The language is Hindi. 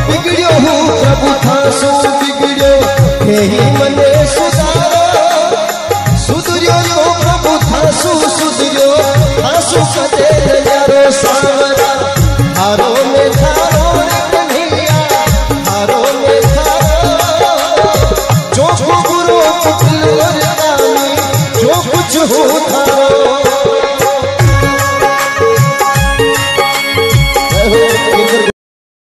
बिगड़ो हूँ प्रभु थासु बिगड़ो यही मने सुधारो सुधरियो तो प्रभु थासु सुधरियो थासु कदे नजारो सावरा हारो में थारो कन्हैया हारो में थारो जो गुरु पुत्र जो कुछ हो था